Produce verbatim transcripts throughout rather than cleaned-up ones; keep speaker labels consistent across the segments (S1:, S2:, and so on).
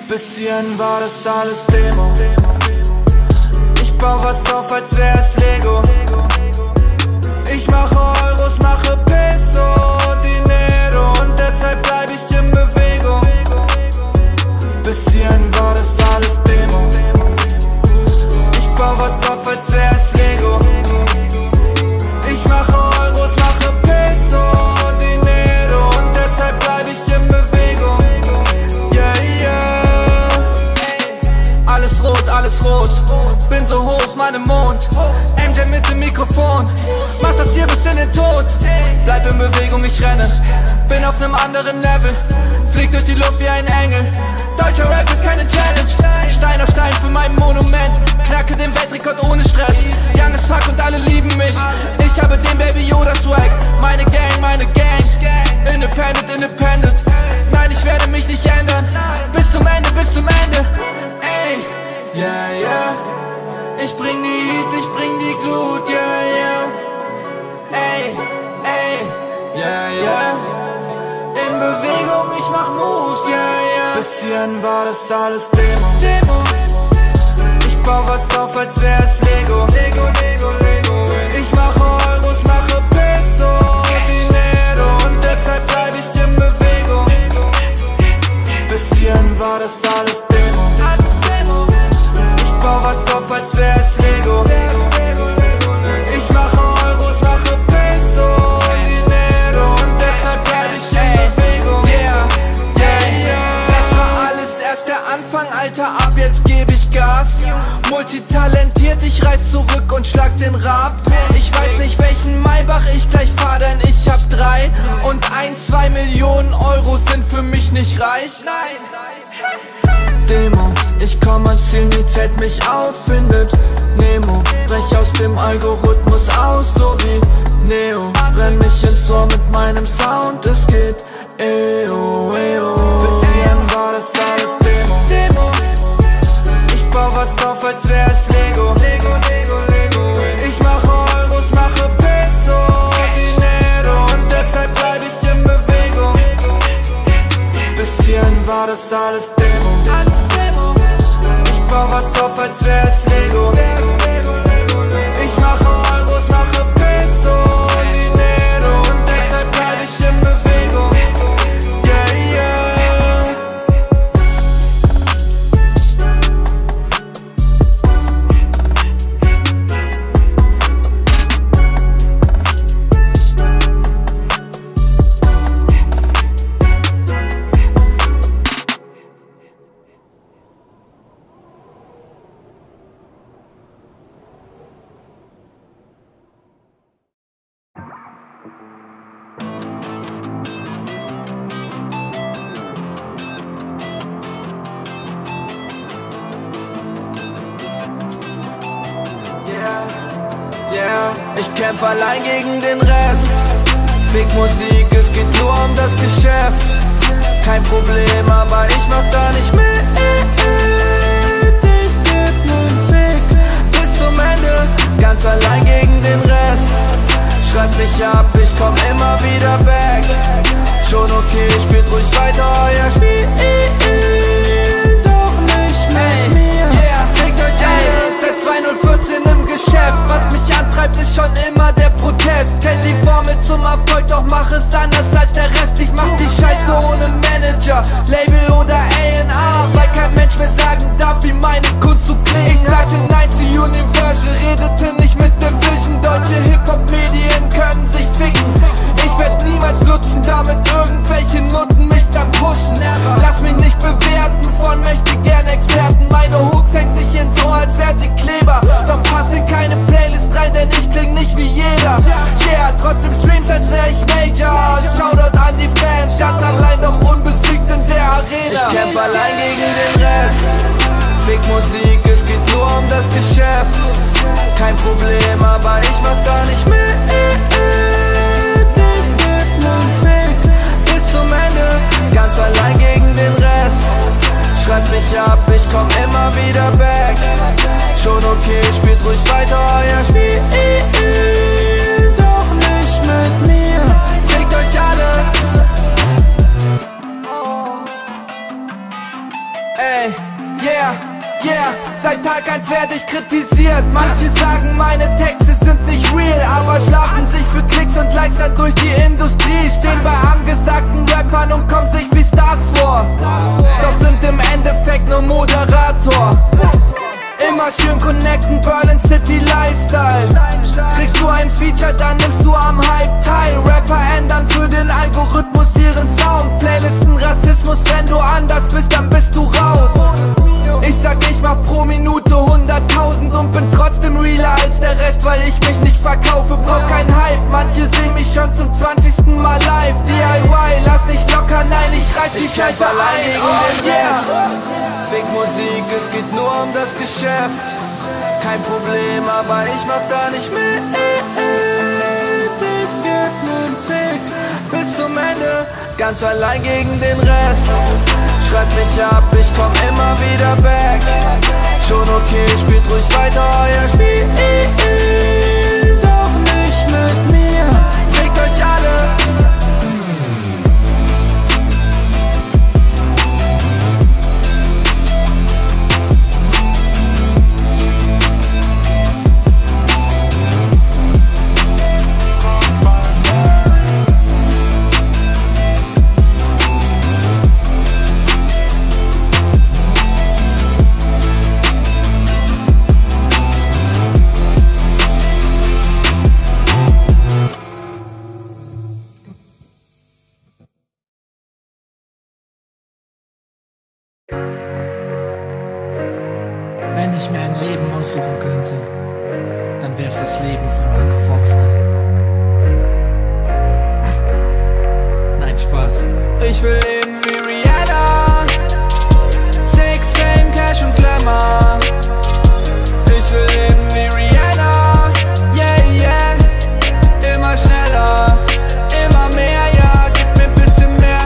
S1: Bis hierhin war das alles Demo. Ich bau was auf, als wär's Lego. Ich mache Euros, mache Peso, Dinero, und deshalb bleib ich in Bewegung. Bis hierhin war das alles Demo. Ich bau was auf, als wär's Lego. Ich mache Euros, mache Peso, Dinero, und deshalb bleib ich in Bewegung. Yeah, yeah. Alles rot, alles rot. Bin so hoch, meinem Mond. M J mit dem Mikrofon. Mach das hier bis in den Tod. Bleib in Bewegung, ich renne. Bin auf nem anderen Level. Flieg durch die Luft wie ein Engel. Deutscher Rap ist keine Challenge. Stein auf Stein für mein Monument. Knacke den Weltrekord ohne Stress. Young as fuck und alle lieben mich. Ich habe den Baby Yoda Swag. Meine Gang, meine Gang. Independent, independent. Nein, ich werde mich nicht ändern. Bis zum Ende, bis zum Ende. Ey, yeah, yeah. Ich bring die Heat, ich bring die Glut, yeah, yeah. Ey, ey, yeah, yeah. In Bewegung, ich mach Moves, yeah, yeah. Bis hierhin war das alles Demo. Demo. Ich bau was auf, als wär's Lego. Lego, Lego, Lego. Ich mache Euros, mache Peso, Dinero, und deshalb bleib ich in Bewegung. Bis hierhin war das alles Demo. Ich bau was auf, als wär's Lego. Ich mache Euros, mache Peso, Dinero, und deshalb bleib ich in Bewegung. Yeah, yeah, yeah. Das war alles erst der Anfang, Alter, ab jetzt geb ich Gas. Multitalentiert, ich reiß zurück und schlag den Rab. Ich weiß nicht, welchen Maybach ich gleich fahr, denn ich hab drei. Und ein, zwei Millionen Euro sind für mich nicht reich. Nein. Demo, ich komm ans Ziel, nie zählt mich auf, findet Nemo. Brech aus dem Algorithmus aus, so wie Neo. Renn mich ins Ohr mit meinem Sound, es geht eo, eo. Bis hierhin war das alles Demo. Demo. Ich bau was auf, als wär's Lego. Lego, Lego, Lego. Ich mache Euros, mache Peso, Dinero, und deshalb bleib ich in Bewegung. Bis hierhin war das alles Demo. Ich bau was auf, als wär's Lego. Ich mache Euros, mache Peso, Dinero, und deshalb bleib ich in Bewegung. Yeah, yeah. Yeah, ich kämpf allein gegen den Rest. Fick Musik, es geht nur um das Geschäft. Kein Problem, aber ich mach da nicht mit. Ich geb nen Fick bis zum Ende, ganz allein gegen den Rest. Schreibt mich ab, ich komm immer wieder back. Schon okay, spielt ruhig weiter euer Spiel, doch nicht mit mir. Yeah, fickt euch alle, seit zweitausendvierzehn im Geschäft. Was mich antreibt, ist schon immer der Protest. Kenn die Formel zum Erfolg, doch mach es anders als der Rest. Ich mach die Scheiße ohne Manager, Label oder A und R, weil kein Mensch mehr sagen darf, wie meine Kunst zu klingen. Ich sagte nein zu Universal, redete nicht mit Division. Deutsche Hip-Hop-Medien können sich ficken. Ich werd niemals lutschen, damit irgendwelche Nutten mich dann pushen. Lass mich nicht bewerten von möchtegern Experten. Meine Hooks hängen sich ins Ohr, als wären sie Kleber. Doch passen keine Playlist rein, denn ich kling nicht wie jeder. Yeah, trotzdem Streams, als wär ich Major. Shoutout an die Fans, ganz allein doch unbesiegt in der Arena. Ich kämpf allein gegen den Rest. Fick Musik, es geht nur um das Geschäft. Kein Problem, aber ich mach da nicht mit. Ich geb nen Fick bis zum Ende, ganz allein gegen den Rest. Schreibt mich ab, ich komm immer wieder back. Schon okay, spielt ruhig weiter euer Spiel, doch nicht mit mir. Fickt euch alle. Oh. Ey, Yeah, seit Tag eins werd ich kritisiert. Manche sagen, meine Texte sind nicht real, aber schlafen sich für Klicks und Likes dann durch die Industrie. Stehen bei angesagten Rappern und kommen sich wie Stars vor, doch sind im Endeffekt nur Moderator. Immer schön connecten, Berlin City Lifestyle. Kriegst du ein Feature, dann nimmst du am Hype teil. Rapper ändern für den Algorithmus ihren Sound. Playlisten Rassismus, wenn du anders bist, dann bist du raus. Ich sag, ich mach pro Minute hunderttausend und bin trotzdem realer als der Rest, weil ich mich nicht verkaufe, brauch kein Hype. Manche sehen mich schon zum zwanzigsten Mal live. D I Y, lass nicht locker, nein, ich reiß die Scheiße ein. Oh yeah. Fick Musik, es geht nur um das Geschäft. Kein Problem, aber ich mach da nicht mit. Ich geb nen Fick bis zum Ende, ganz allein gegen den Rest. Schreibt mich ab, ich komm immer wieder back. Schon okay, spielt ruhig weiter euer Spiel, doch nicht mit mir. Fickt euch alle. Wenn ich mir ein Leben aussuchen könnte, dann wär's das Leben von Mark Forster. Nein, Spaß. Ich will leben wie Rihanna. Sex, Fame, Cash und Glamour. Ich will leben wie Rihanna. Yeah, yeah. Immer schneller, immer mehr. Ja, gib mir ein bisschen mehr.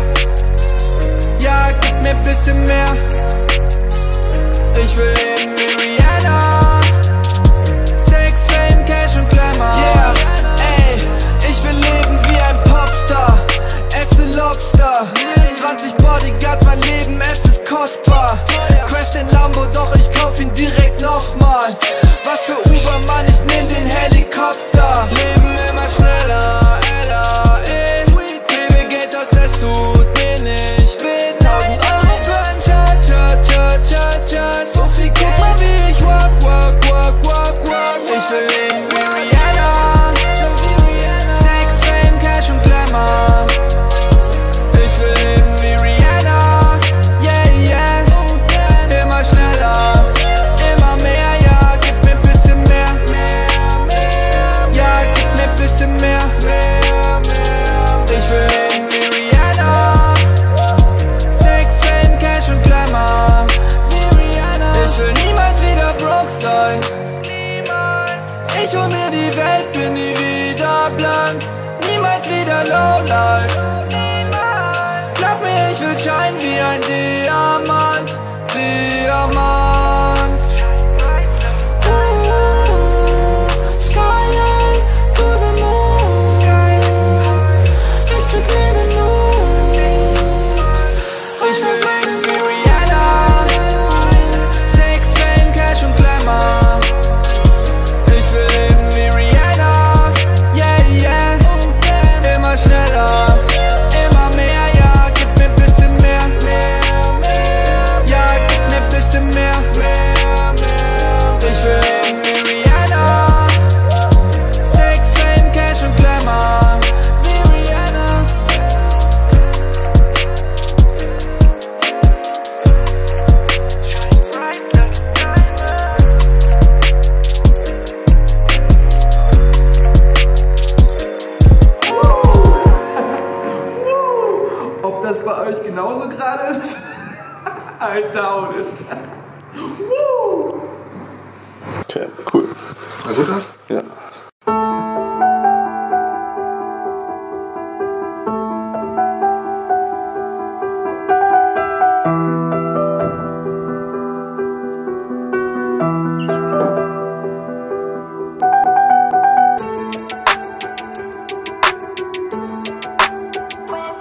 S1: Ja, gib mir ein bisschen mehr. Ich will leben wie Rihanna. Sex, Fame, Cash und Glamour. Yeah, ey, ich will leben wie ein Popstar. Esse Lobster, zwanzig Bodyguards, mein Leben, es ist kostbar. Crash den Lambo, doch ich kauf ihn direkt nochmal. Was für Uber, Mann, ich nehm den Helikopter. Leben immer schneller, Ella, ey. Gebe Geld aus, es tut mir nicht weh. Tausend Euro für ein Chat, Chat, Chat, Chat, Chat. So viel, guck mal wie ich walk, walk, walk, walk, walk. Ich will leben wie Rihanna. Sex, Fame, Cash und Glamour. Ich will leben wie Rihanna. Yeah, yeah. Immer schneller, immer mehr. Ja, gib mir ein bisschen mehr. Ja, gib mir ein bisschen mehr. Ich will leben wie Rihanna. Sex, Fame, Cash und Glamour. Ich will niemals wieder broke sein. Ich hol mir die Welt, bin nie wieder blank. Niemals wieder lowlife. Glaub mir, ich will scheinen wie ein Diamant. Diamant. Ooh, skyline to the moon. Ich krieg mir den Moon. Ich will leben wie Rihanna. Sex, Fame, Cash und Glamour. Ich will leben wie Rihanna. Yeah, yeah. Immer schneller, immer mehr. Ja, gib mir ein bisschen mehr. Ja, gib mir ein bisschen mehr. Ich will leben wie Rihanna. Sex, Fame, Cash und Glamour. Wie Rihanna.
S2: Ob das bei euch genauso gerade ist? I doubt it. Woo!
S3: Okay, cool.
S2: War gut das?
S3: Ja.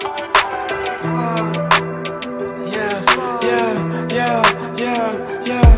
S1: Yeah, yeah, yeah, yeah, yeah.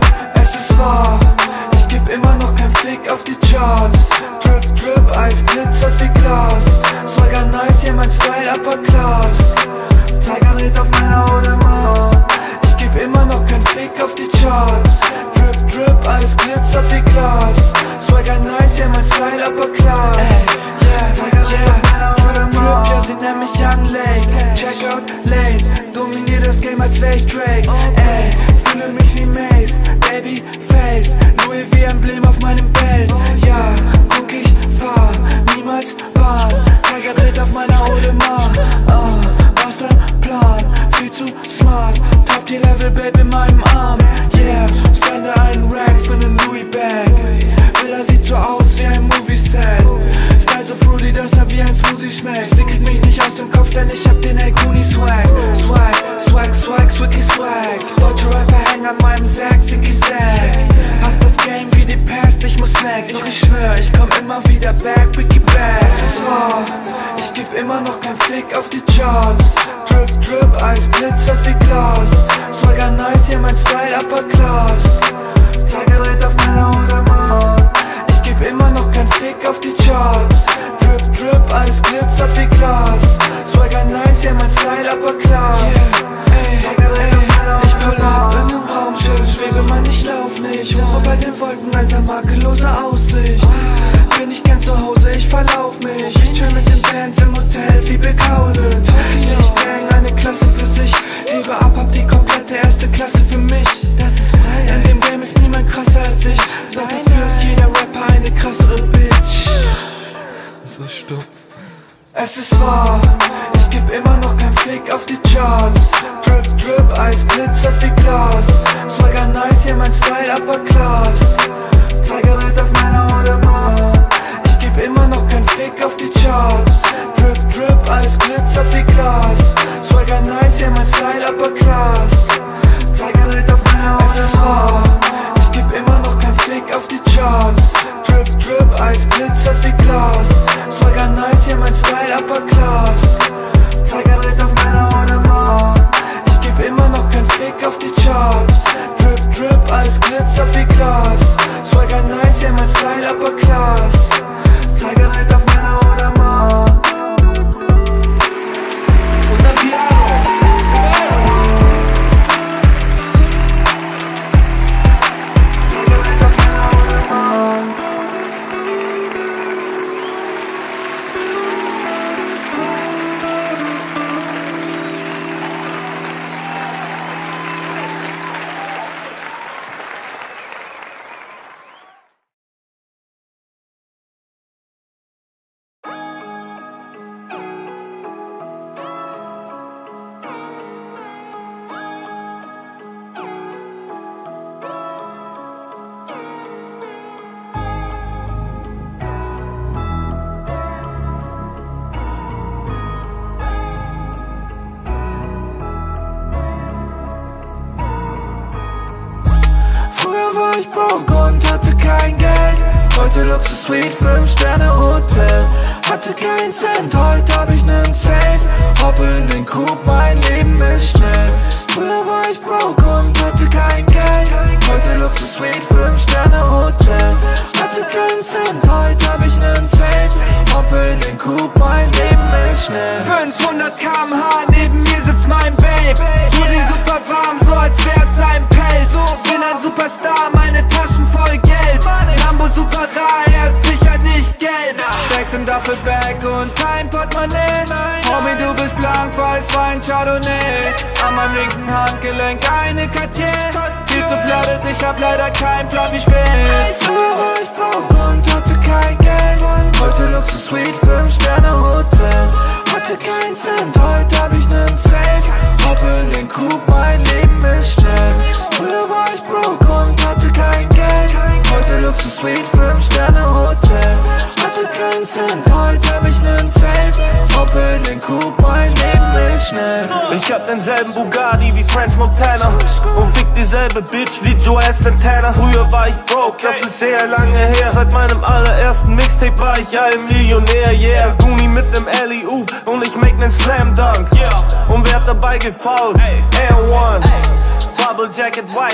S1: Charts. Drip, drip, alles glitzert wie Glas. Swagger nice, ja mein Style upper class. Ey, yeah, Tiger yeah, auf meiner Drip, drip, ja sie nennt mich Young Lake. Check out, late, dominier das Game als wär ich Drake. Ey, fühle mich wie Mace, Baby, Face, Louis V Emblem auf meinem Belt. Ja, guck ich, fahr, niemals Bahn. Tiger dreht auf meiner Audemars. uh, Masterplan, viel zu smart. Top Tier Level, Baby, in meinem Arm. Yeah, spende einen Rack für nen Louis Bag. Villa sieht so aus wie ein Movie-Set. Style so fruity, dass er wie ein Smoothie schmeckt. Sie kriegt mich nicht aus dem Kopf, denn ich hab den El Kuni Swag. Swag, Swag, Swag, Swicky Swag. Deutsche Rapper hängen an meinem Sack, Sicky Sack. Hass das Game wie die Pest, ich muss weg. Doch ich schwör, ich komm immer wieder back, Ricky Back. Es ist wahr, ich geb immer noch kein Fick auf die Charts. Drip, drip, Eis glitzert wie Glas. Swagger nice, ja mein Style upper class. Tiger dreht auf meiner Audemars. Ich geb immer noch kein Fick auf die Charts. Drip, drip, alles glitzert wie Glas. Swagger nice, ja mein Style upper class. Tiger dreht auf meiner Audemars. Ich pull up in nem Raumschiff, schwebe man, ich lauf nicht. Hoch über den Wolken, alter makellose Aussicht. Bin ich gern zu Hause, ich verlauf mich. Ich chill mit den Bands im Hotel wie Bill Kaulitz. Ich gang, eine Klasse für sich. Hebe ab, hab die komplette erste Klasse für mich. In dem Game ist niemand krasser als ich. Doch dafür ist jeder Rapper eine krassere Bitch.
S2: So stumpf.
S1: Es ist wahr, ich geb immer noch kein Fick auf die Charts. Drip, drip, Eis glitzert wie Glas. Swagger nice, ja mein Style upper class. Tiger dreht auf meiner Audemars. Ich geb immer noch kein Fick auf die Charts. Drip, drip, Eis glitzert wie Glas. Swagger nice, ja mein Style upper class. Tiger dreht auf meiner Audemars. Ich geb immer noch kein Fick auf die Charts. Drip, drip, Eis glitzert wie Glas. Swagger nice, ja mein Style upper class. Tiger dreht auf meiner Audemars. Ich geb immer noch kein Fick auf die Charts. Drip, drip, Eis glitzert wie Glas. Swagger nice, ja mein Style upper class. Tiger dreht auf meiner Audemars. War ich broke und hatte kein Geld. Heute Luxus Suite, fünf Sterne Hotel. Hatte keinen Cent, heute hab ich nen Safe. Hoppe in den Coupe, mein Leben ist schnell. Früher war ich broke und hatte kein Geld. Heute Luxus Suite, fünf Sterne Hotel. Hatte keinen Cent, heute hab ich nen Safe. Hoppe in den Coupe, mein Leben ist schnell. fünfhundert Kilometer pro Stunde, neben mir sitzt mein Babe. Hoodie super warm, so als wär's ein Pelz. Bin ein Superstar, meine Taschen voll Geld. Lambo super rar, er ist sicher nicht gelb. Stacks im Duffelbag und kein Portemonnaie. Homie, du bist blank, weiß Wein, Chardonnay. An meinem linken Handgelenk eine Cartier. Viel zu flattet, ich hab leider kein Plan, wie spät. Früher war ich broke und hatte kein Geld. Heute Luxus Suite, fünf Sterne Hotel. Hatte keinen Cent, heute hab ich nen Safe. Hoppe in den Coupe, mein Leben ist schnell. Früher war ich broke und hatte kein Geld. Heute Luxus Suite, fünf Sterne Hotel. Hatte keinen Cent, heute hab ich nen Safe. Hoppe in den Coupe, mein Leben ist schnell.
S4: Ich hab denselben Bugatti wie French Montana und fick dieselbe Bitch wie Joel Santana. Früher war ich broke, das ist sehr lange her. Seit meinem allerersten Mixtape war ich ein Millionär, yeah. Goonie mit nem Alley-Oop und ich make nen Slam Dunk. Und wer hat dabei gefoult? Air One, Bubble Jacket White,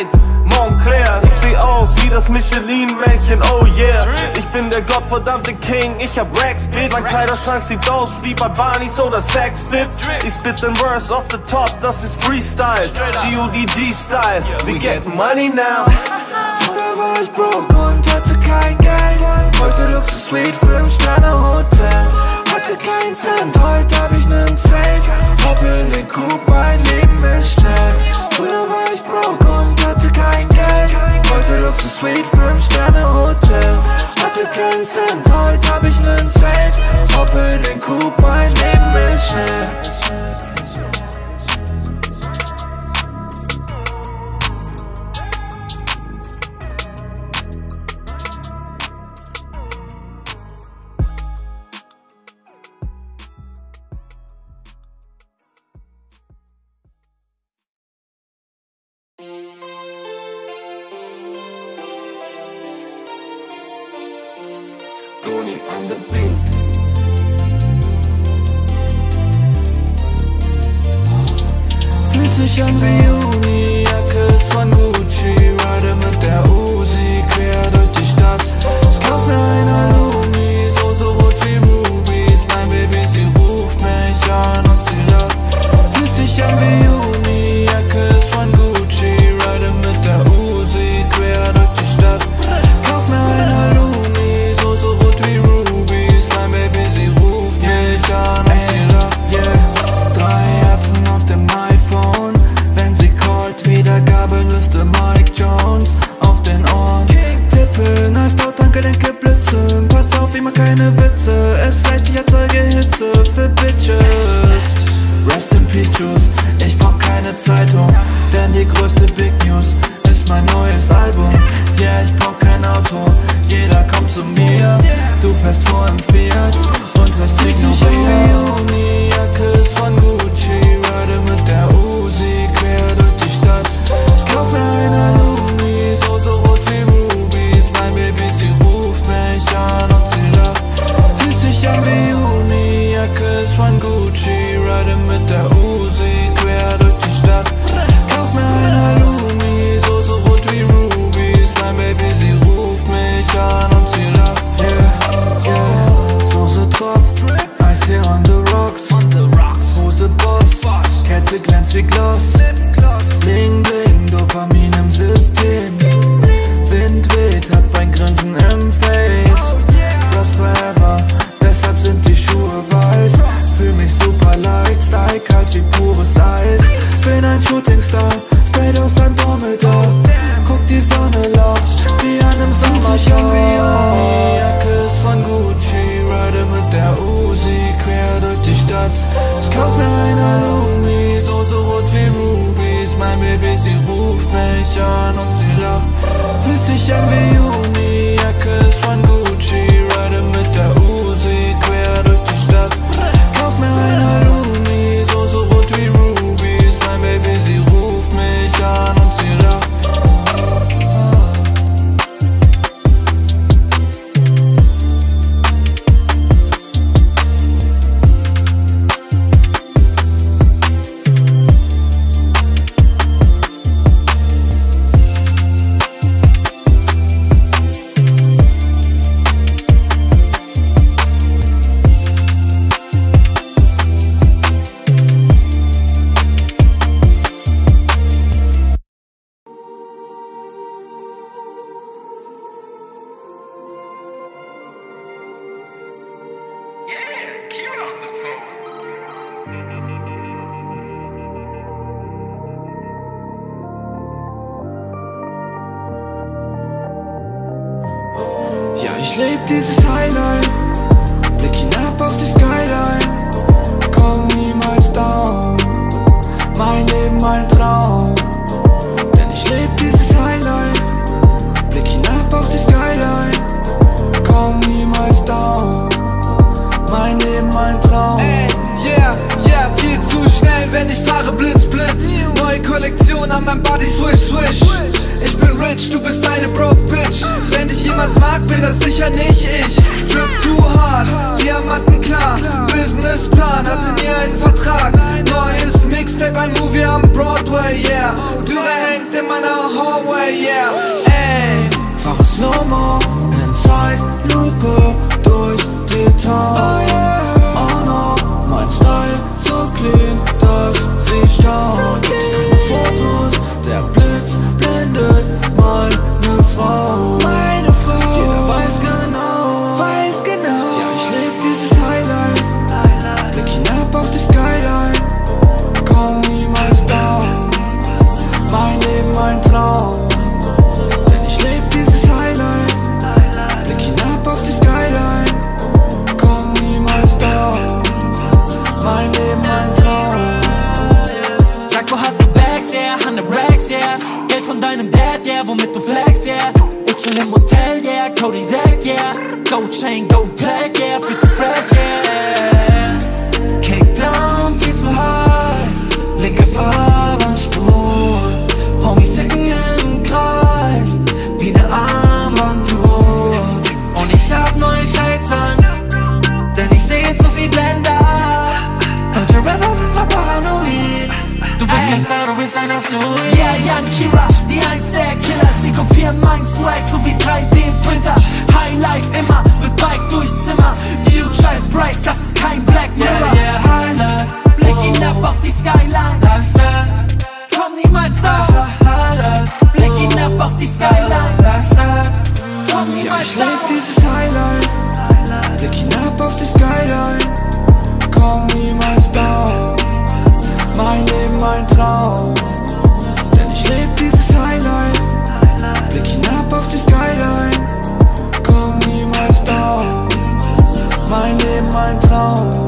S4: Montclair. Ich seh aus wie das Michelin-Männchen, oh yeah. Ich bin der gottverdammte King, ich hab Racks, bitch. Mein Kleiderschrank sieht aus wie bei Barneys oder Saks Fifth. Ich spit den Verse off the top, das ist Freestyle, G O D G-Style. We get money now.
S1: Früher war ich broke und hatte kein Geld. Heute Luxus-Suite, fünf Sterne Hotel. Hatte keinen Cent, heute hab ich nen Safe. Hoppe in den Coupe, mein Leben ist schnell. Früher war ich broke und hatte kein Geld. Heute Luxus-Suite, fünf Sterne Hotel. Hatte keinen Cent, heute hab ich nen Safe. Hoppe in den Coupe, mein Leben ist schnell. Tony on the beat. Fühlt sich an wie Juni, Jacke ist von Gucci. Ride mit der Uzi, quer durch die Stadt. Ich kauf mir ein Halloumi, so so rot wie Rubies. Mein Baby, sie ruft mich an und sie lacht. Fühlt sich an wie Juni, Jacke ist von Gucci. Ride mit der Uzi, quer durch die Stadt. Kauf mir ein Halloumi, so so rot wie Rubies. Mein Baby, sie ruft mich an und sie lacht. Yeah, drei Herzen auf dem iPhone. Wenn sie callt, Wiedergabeliste Mike Jones auf den Ohren. Tippe, nice dort, danke, denke Blitze. Pass auf, immer keine Witze. Es reicht, ich erzeuge Hitze für Bitches. Rest in Peace, Juice. Ich brauch keine Zeitung, denn die größte Big News ist mein neues Album. Yeah, ich brauch kein Auto, jeder kommt zu mir. Du fährst vor im Fiat und wirst ignoriert. Die Jacke ist von Gucci, ride mit der Uzi, quer durch die Stadt. Ich kauf mir ein Halloumi, so so rot wie Rubies. Mein Baby, sie ruft mich an und sie lacht. Fühlt sich an wie Juni, Jacke ist von Gucci, ride mit der Uzi, quer durch die Stadt. Kauf mir ein Halloumi, so so rot wie Rubies. Mein Baby, sie ruft mich an und sie lacht. Yeah, yeah, Soße tropft, Eistee on the rocks. Hose Boss, Kette glänzt wie Gloss. Bling bling, Dopamin im System. Wind weht, hab ein Grinsen im Face. Frost forever, deshalb sind die Schuhe weiß. Fühl mich super leicht, Style kalt wie pures Eis. Bin ein Shootingstar, straight aus Andromeda. Guck, die Sonne lacht, wie an einem Sommertag. Die Jacke ist von Gucci, ride mit der Uzi, quer durch die Stadt. Ich kauf mir ein Halloumi, so so rot wie Rubies. Mein Baby, sie ruft mich an und sie lacht. Fühlt sich an wie Juni, Jacke ist von Gucci, ride mit der Uzi, quer durch die Stadt. Kauf mir ein Halloumi, so so rot wie Rubies. Mein Baby, sie ruft mich an und sie lacht. Ich leb dieses Highlife, blick hinab auf die Skyline. Komm niemals down, mein Leben, mein Traum. Denn ich leb dieses Highlife, blick hinab auf die Skyline. Komm niemals down, mein Leben, mein Traum. Ey, yeah, yeah, viel zu schnell, wenn ich fahre, blitz, blitz. Neue Kollektion an meinem Body, swish, swish. Ich bin rich, du bist eine broke bitch. Wenn dich jemand mag, bin das sicher nicht ich. Drip too hard, Diamanten klar. Businessplan, hatte nie einen Vertrag. Neues Mix, Mixtape, ein Movie am Broadway, yeah. Dürre hängt in meiner Hallway, yeah. Ey, fahre Slow-Mo in Zeitlupe durch die Town. Oh no, mein Style so clean, dass sie staunt. Keine Fotos, der Blitz blendet meine Frau. Meine Frau, jeder weiß genau, weiß genau. Ja, ich leb dieses Highlife, blick hinab auf die Skyline, komm niemals down. Mein Leben, mein Traum, denn ich leb dieses Highlife, blick hinab auf die Skyline, komm niemals down. Mein Leben, mein Traum.
S5: Sag, wo hast du Bags, yeah, hundert Racks, yeah. Geld von deinem Dad, yeah, womit du flex, yeah. Ich chill im Hotel, yeah, Cody Zack, yeah. Gold Chain, Gold Black, yeah, viel zu fresh, yeah. Kick down, viel zu high, linke Fahrbahnspur. Homies ticken im Kreis, wie ne Armbanduhr. Und ich hab neue Shades an, denn ich seh zu viel Blender. Deutsche Rapper sind so paranoid. Du bist kein Star, du bist ein Asteroid. Yeah, Young Kira, die eins der Killer. Sie kopieren mein Swag, so wie drei D-Printer. Highlife immer, mit Bike durchs Zimmer. Future ist bright, das ist kein Black Mirror. Yeah, yeah, Highlife, blick hinab auf die Skyline. Lifestyle, komm niemals da. Highlife, blick hinab auf die Skyline. Lifestyle, komm niemals da.
S1: Ja, ich leb dieses Highlife, blick hinab auf die Skyline, komm niemals down. Mein Leben, mein Traum, denn ich leb dieses Highlife, blick hinab auf die Skyline, komm niemals down. Mein Leben, mein Traum.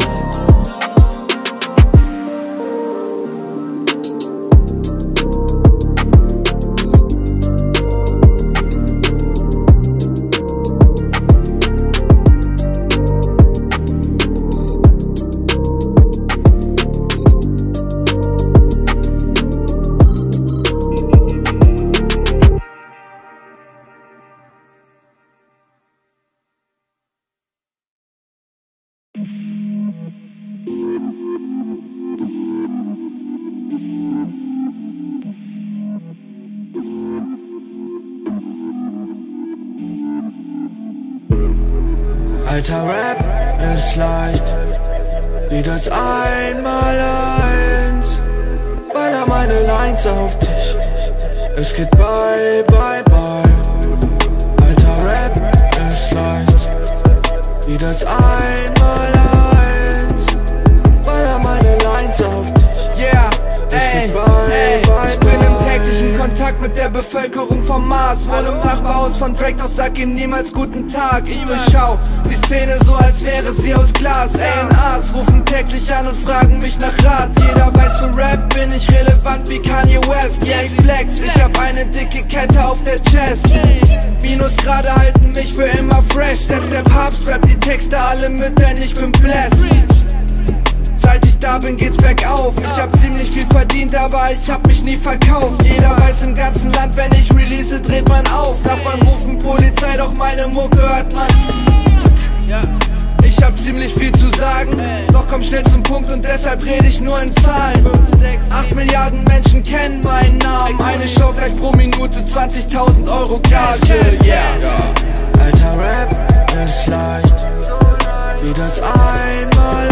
S1: Alter, Rap ist leicht, wie das Einmaleins. Baller meine Lines auf dich, es geht bye, bye, bye. Alter, Rap ist leicht, wie das Einmaleins. Baller meine Lines auf dich, yeah, ey, ey. Ich bin im täglichen Kontakt mit der Bevölkerung vom Mars. Wohne im Nachbarhaus von Drake, doch sag ihm niemals guten Tag. Ich durchschau die Szene so, als wäre sie aus Glas. A und Rs rufen täglich an und fragen mich nach Rat. Jeder weiß, für Rap bin ich relevant wie Kanye West. Yeah, ich flex, ich hab eine dicke Kette auf der Chest. Minusgrade halten mich für immer fresh. Selbst der Papst rappt die Texte alle mit, denn ich bin blessed. Seit ich da bin, geht's bergauf. Ich hab ziemlich viel verdient, aber ich hab mich nie verkauft. Jeder weiß im ganzen Land, wenn ich release, dreht man auf. Nachbarn rufen Polizei, doch meine Mucke hört man. Ich hab ziemlich viel zu sagen, doch komm schnell zum Punkt und deshalb rede ich nur in Zahlen. Acht Milliarden Menschen kennen meinen Namen. Eine Show gleich pro Minute zwanzigtausend Euro Gage, yeah. Alter, Rap ist leicht, wie das Einmaleins.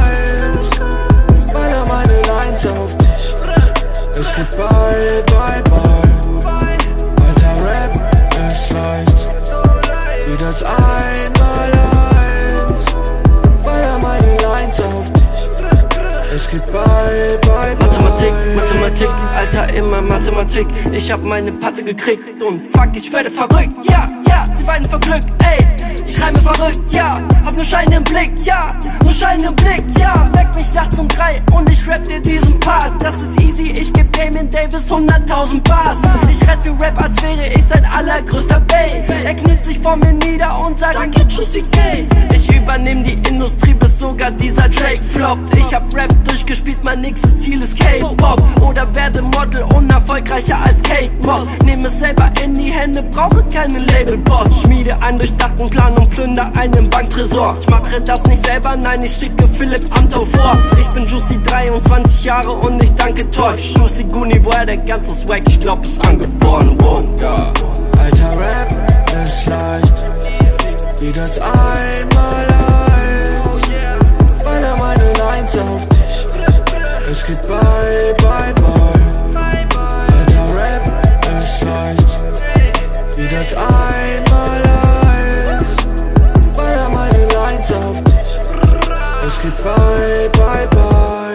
S1: Baller meine Lines auf dich, es geht bye, bye, bye. Alter, Rap ist leicht, wie das Einmaleins. Baller meine Lines auf dich, es geht bye, bye, bye.
S6: Mathematik, Mathematik, Alter, immer Mathematik. Ich hab meine Patte gekriegt und fuck, ich werde verrückt. Ja, ja, sie weinen vor Glück, ey. Ich reime verrückt, ja, hab nur Schein im Blick, ja, nur Schein im Blick, ja. Weck mich nachts um drei und ich rap dir diesen Part. Das ist easy, ich geb Damien Davis hunderttausend Bars. Ich rette Rap, als wäre ich sein allergrößter Bay. Er kniet sich vor mir nieder und sagt, danke, tschüssi, gay. Ich übernehm die Industrie, bis sogar dieser Drake floppt. Ich hab Rap durchgespielt, mein nächstes Ziel ist K-Pop. Oder werde Model unerfolgreicher als Kate Moss. Nehme es selber in die Hände, brauche keinen Labelboss. Schmiede einen durchdachten Plan und plünder einen Banktresor. Ich mache das nicht selber, nein, ich schicke Philipp Amthor vor. Ich bin Juicy, dreiundzwanzig Jahre und ich danke Torch. Juicy Goonie, woher der ganze Swag, ich glaub, ist angeboren. Wow.
S1: Ja. Alter, Rap ist leicht, wie das einmal eins. Baller meine Lines auf dich, es geht bye, bye, bye. Alter, Rap ist leicht, wie das einmal eins. Baller meine Lines auf dich, es geht bye, bye, bye.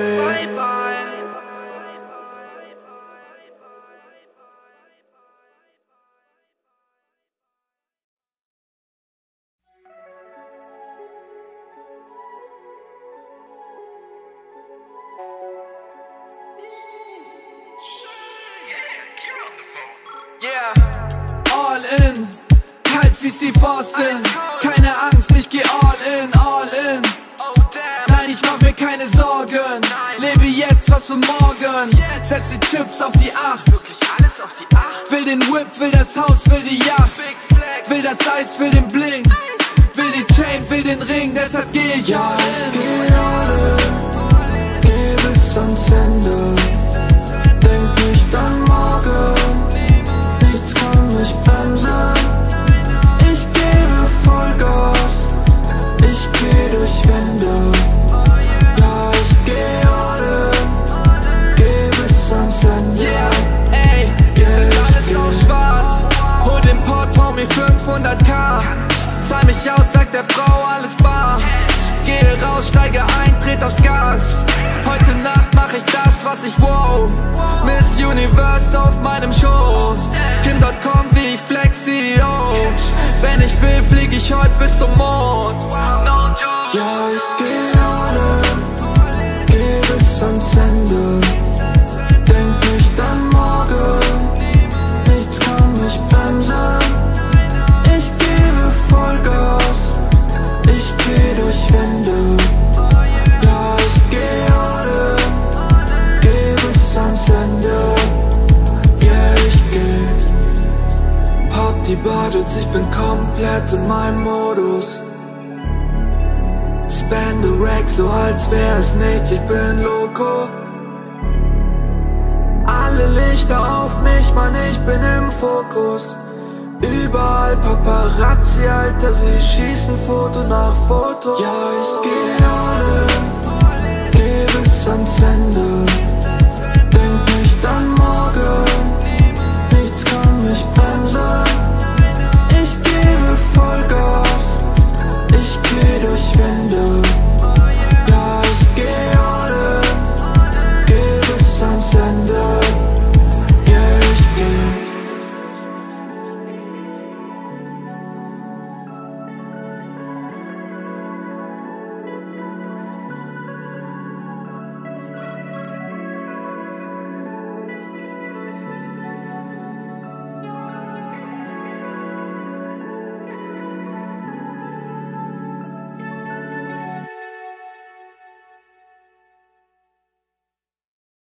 S1: Yeah, all in, kalt wie Steve Austin. Keine Angst, ich geh all in, all in. Nein, ich mach mir keine Sorgen. Lebe jetzt, was für morgen. Setz die Chips auf die Acht. Will den Whip, will das Haus, will die Yacht. Will das Eis, will den Bling. Will die Chain, will den Ring, deshalb geh ich all in. Geh all in, geh bis ans Ende. Denk nicht an morgen, nichts kann mich bremsen. Ich gebe Vollgas, ich geh durch Wände. Ja, ich geh all in, geh bis ans Ende. Yeah, ey, ich find alles auf schwarz. Hol den Port, hau mir fünfhunderttausend. Zahl mich aus, sagt der Frau, alles bar. Gehe raus, steige ein, tret aufs Gas. Heute Nacht mach ich das, was ich wow. Miss Universe auf meinem Schoß. Kim Punkt com wie ich Flex C E O. Wenn ich will, flieg ich heute bis zum Mond. No joke. Ja, ich geh all in, geh bis ans Ende. Denk nicht an morgen, nichts kann mich bremsen. Ich gebe Vollgas, ich geh durch Wände. Ja, ich geh all in, geh bis ans Ende. Yeah, ich geh. Pop die Bottles, ich bin komplett in meinem Modus. Spende Rack, so als wär's nichts, ich bin loco. Alle Lichter auf mich, Mann, ich bin im Fokus. Überall Paparazzi, Alter, sie schießen Foto nach Foto. Ja, ich geh all in, geh bis ans Ende.